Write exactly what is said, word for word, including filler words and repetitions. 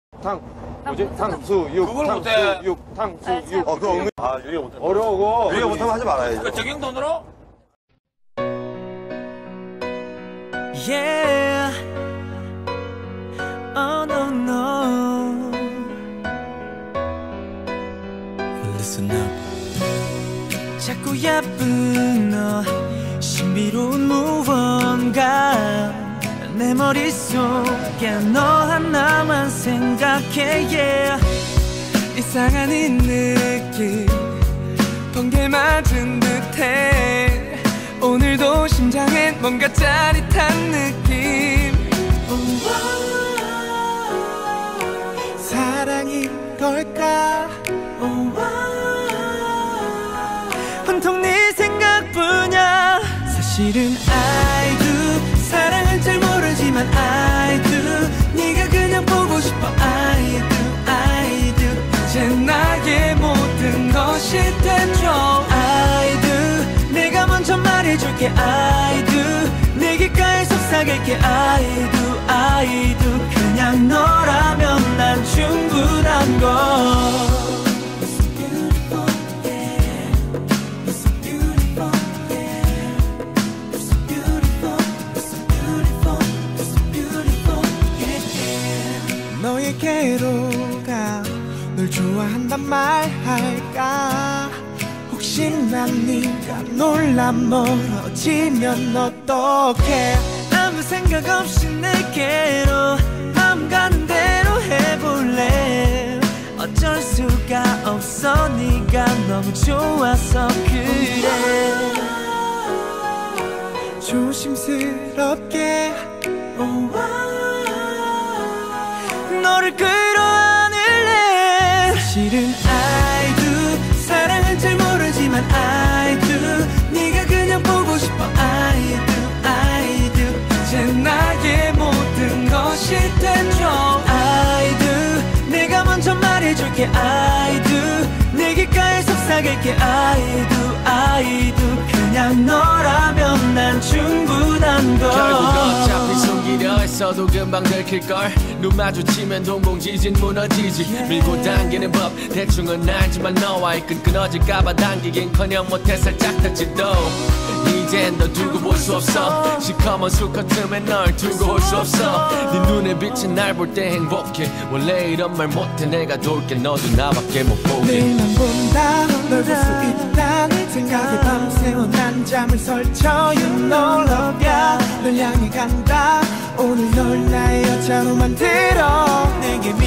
탕 뭐지? 탕수육. 그걸 못해. 탕수육. 탕수육. 어, 그거 은근 아, 유리가 못해. 어려워. 유리가 못하면 하지 말아야지. 그 적용 돈으로? Yeah. Oh no no. Listen up. 자꾸 예쁜 너 신비로운 무언가 내 머릿속에 너 하나만 생각해 yeah. 이상한 이 느낌 번개 맞은 듯해 오늘도 심장엔 뭔가 짜릿한 느낌 사랑인 걸까 온통 네 생각뿐이야 사실은 I do 사랑은 잘 모르지만 I do 네가 그냥 보고 싶어 I do I do 이제 나의 모든 것이 되죠 I do 내가 먼저 말해줄게 I do 내 귓가에 속삭일게 I do I do 그냥 너라면 난 충분한 걸 너에게로 가 널 좋아한단 말 할까 혹시나 네가 놀라 멀어지면 어떡해 아무 생각 없이 내게로 마음 가는 대로 해볼래 어쩔 수가 없어 네가 너무 좋아서 그래 조심스럽게 너를 끌어안을래 사실은 I do 사랑은 잘 모르지만 I do 네가 그냥 보고 싶어 I do I do 이제 나의 모든 것이 되죠 I do 내가 먼저 말해줄게 I do 내 귓가에 속삭일게 I do I do 그냥 너라면 난 충분한 걸 결국 어차피 숨기려 했어도 금방 들킬걸 눈 마주치면 동공지진 무너지지 밀고 당기는 법 대충은 알지만 너와의 끈 끊어질까봐 당기긴커녕 못해 살짝 닿지도 이젠 너 두고 볼 수 없어 시커먼 수컷 틈에 널 두고 올 수 없어 네 눈에 비친 날 볼 때 행복해 원래 이런 말 못해 내가 돌게 너도 나밖에 못 보게 내일만 본다 널 볼 수 있다 생각에 밤새워 난 잠을 설쳐 You know love yeah 널 향해 간다 오늘 널 나의 여자로 만들어 내게